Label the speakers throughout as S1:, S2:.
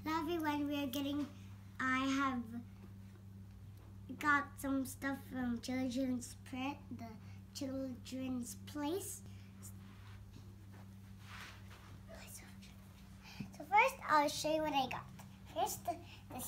S1: Hello everyone, I have got some stuff from Children's Place. So first I'll show you what I got. This is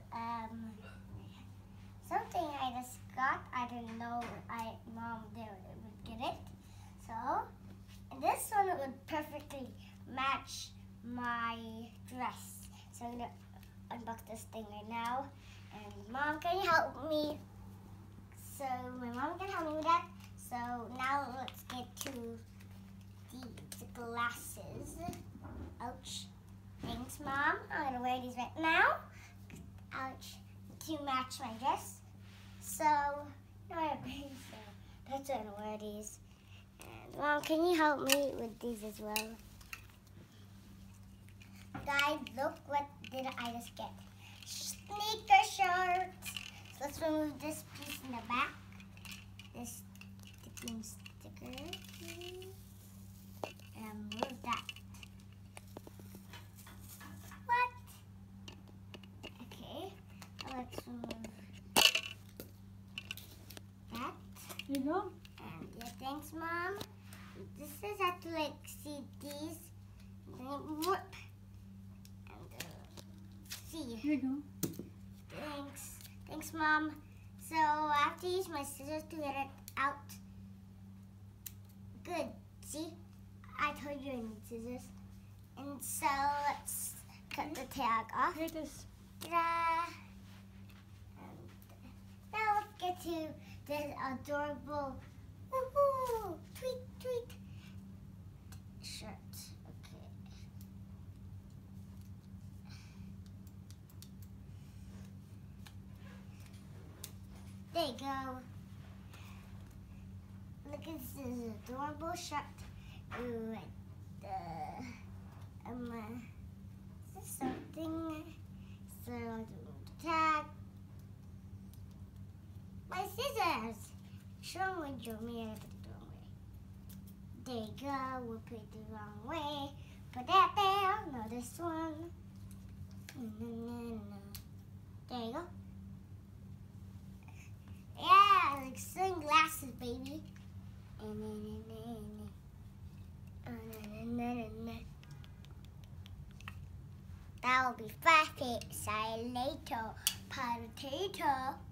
S1: something I just got. I didn't know Mom would get it. So, and this one would perfectly match my dress. So I'm gonna unbox this thing right now. And Mom, can you help me? So my mom can help me with that. So now let's get to the glasses. Ouch. Thanks, Mom. I'm gonna wear these right now. Ouch. To match my dress. So now I have these, so that's why I'm gonna wear these. And Mom, can you help me with these as well? Guys, look what did I just get. Sneaker shorts. So let's remove this piece in the back. This sticking sticker. And move that. What? Okay. Let's remove that.
S2: You know?
S1: And yeah, thanks, Mom. This is have to see these. Then whoop.
S2: Here you go.
S1: Thanks, Mom. So I have to use my scissors to get it out. Good. See, I told you I need scissors. And so let's cut the tag off.
S2: Here it is.
S1: Ta-da! And now let's get to this adorable woohoo, tweet shirt. There you go. Look at this adorable shirt. Ooh, is this something? So I'll do the tag. My scissors. Show me, Joe. Me, I put it the wrong way. There you go. We'll put it the wrong way. Put that there. No, this one. There you go. Yeah, like sunglasses, baby. That will be perfect. See you later, potato.